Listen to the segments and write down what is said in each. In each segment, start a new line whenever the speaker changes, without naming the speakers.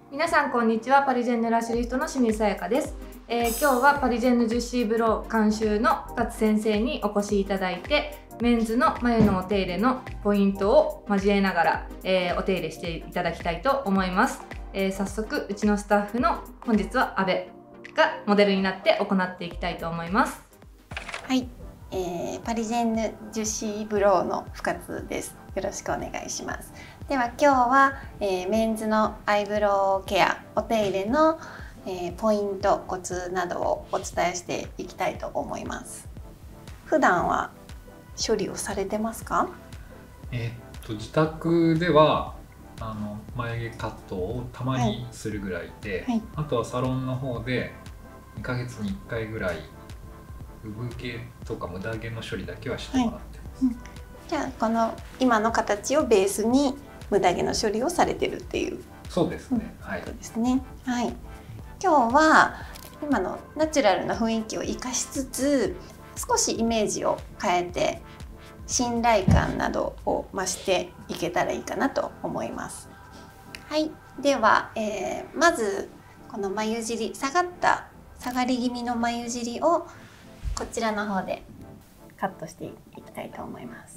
皆さんこんにちは。パリジェンヌラッシュリストの清水さやかです。今日はパリジェンヌ樹脂ブロー監修の深津先生にお越しいただいて、メンズの眉のお手入れのポイントを交えながら、お手入れしていただきたいと思います。早速うちのスタッフの本日は阿部がモデルになって行っていきたいと思います。
はい、パリジェンヌ樹脂ブローの深津です。よろしくお願いします。では今日は、メンズのアイブロウケアお手入れの、ポイントコツなどをお伝えしていきたいと思います。普段は処理をされてますか？
自宅では眉毛カットをたまにするぐらいで、
はい、
あとはサロンの方で2ヶ月に1回ぐらい産毛とか無駄毛の処理だけはしてもらってます。
はい、じゃあこの今の形をベースに無駄毛の処理をされてるっていう。
そうですね。はい。
そうですね。はい。今日は今のナチュラルな雰囲気を生かしつつ、少しイメージを変えて信頼感などを増していけたらいいかなと思います。はい。では、まずこの眉尻下がり気味の眉尻をこちらの方でカットしていきたいと思います。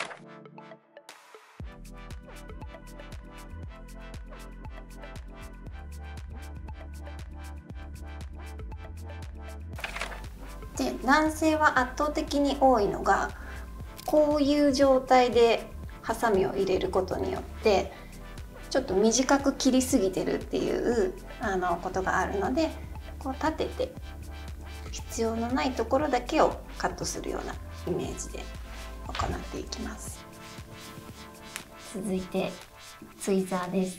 で、男性は圧倒的に多いのがこういう状態でハサミを入れることによってちょっと短く切りすぎてるっていうことがあるので、こう立てて必要のないところだけをカットするようなイメージで行っていきます。続いてツイザーです。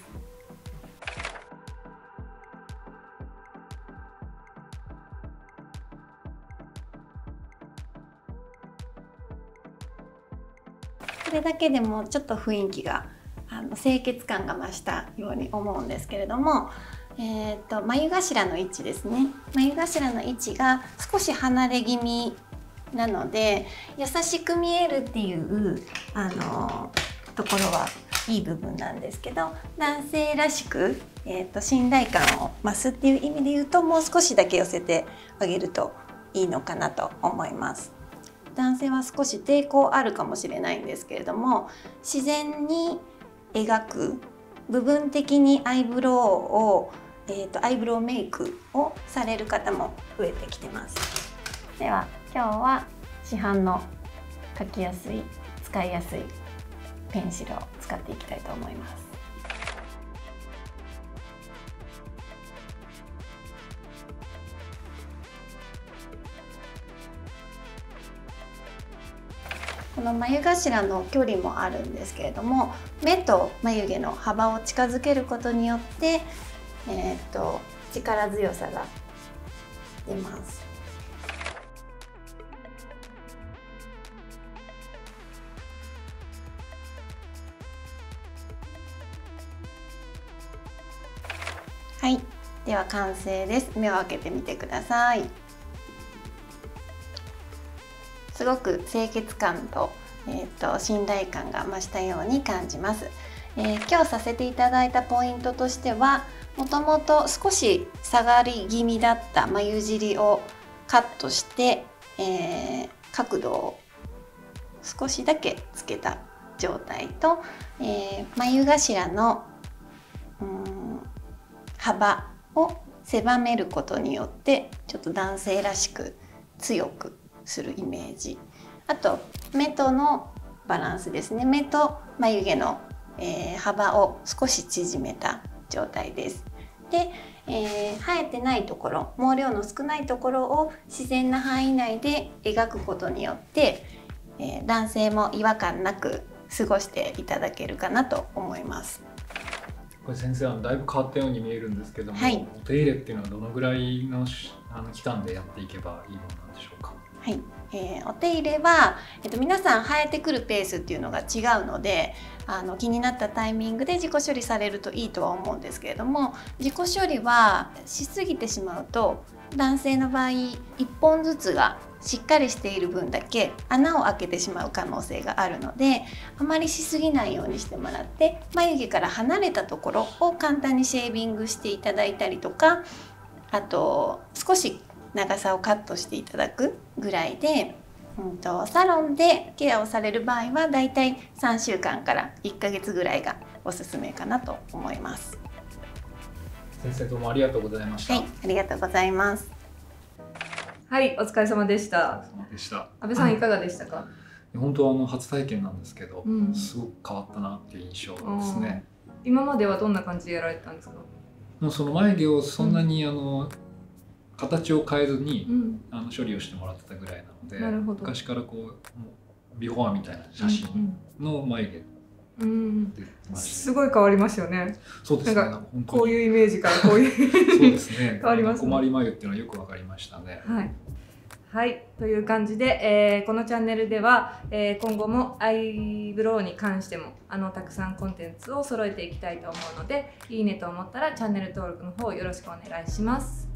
これだけでもちょっと雰囲気が清潔感が増したように思うんですけれども、眉頭の位置ですね。眉頭の位置が少し離れ気味なので優しく見えるっていうところはいい部分なんですけど、男性らしく、信頼感を増すっていう意味で言うと、もう少しだけ寄せてあげるといいのかなと思います。男性は少し抵抗あるかもしれないんですけれども、自然に描く部分的にアイブロウを、アイブロウメイクをされる方も増えてきてます。では今日は市販の描きやすい使いやすいペンシルを使っていきたいと思います。この眉頭の距離もあるんですけれども、目と眉毛の幅を近づけることによって、力強さが出ます。はい、では完成です。目を開けてみてください。すごく清潔感と、信頼感が増したように感じます。今日させていただいたポイントとしては、もともと少し下がり気味だった眉尻をカットして、角度を少しだけつけた状態と、眉頭の幅を狭めることによってちょっと男性らしく強くするイメージ、あと目とのバランスですね。目と眉毛の、幅を少し縮めた状態です。で、生えてないところ、毛量の少ないところを自然な範囲内で描くことによって、男性も違和感なく過ごしていただけるかなと思います。
これ先生だいぶ変わったように見えるんですけども、
はい、
お手入れっていうのはどのぐらいの期間でやっていけばいいものなんでしょうか？
はい、お手入れは、皆さん生えてくるペースっていうのが違うので、気になったタイミングで自己処理されるといいとは思うんですけれども、自己処理はしすぎてしまうと男性の場合1本ずつがしっかりしている分だけ穴を開けてしまう可能性があるので、あまりしすぎないようにしてもらって、眉毛から離れたところを簡単にシェービングしていただいたりとか、あと少し長さをカットしていただくぐらいで、サロンでケアをされる場合はだいたい3週間から1ヶ月ぐらいがおすすめかなと思います。
先生どうもありがとうございました。
はい、ありがとうございます。
はい、お疲れ様でした。安倍さんいかがでしたか？
本当初体験なんですけど、
うん、
すごく変わったなっていう印象ですね。
今まではどんな感じでやられてたんですか？
もうその眉毛をそんなに形を変えずに、処理をしてもらってたぐらいなので、昔からこうビフォーみたいな写真の眉毛
すごい変わりますよね。
そうですね。
こういうイメージからこういう
そうですね。
変わりますね。
困り眉っていうのはよくわかりましたね。
はい。はい、という感じで、このチャンネルでは、今後もアイブロウに関してもたくさんコンテンツを揃えていきたいと思うので、いいねと思ったらチャンネル登録の方よろしくお願いします。